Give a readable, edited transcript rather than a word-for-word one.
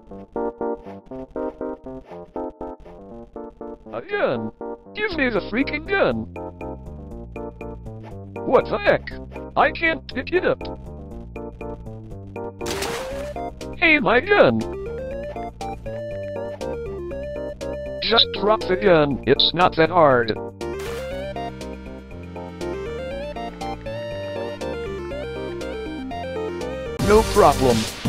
A gun! Give me the freaking gun! What the heck? I can't pick it up. Hey, my gun! Just drop the gun, it's not that hard. No problem.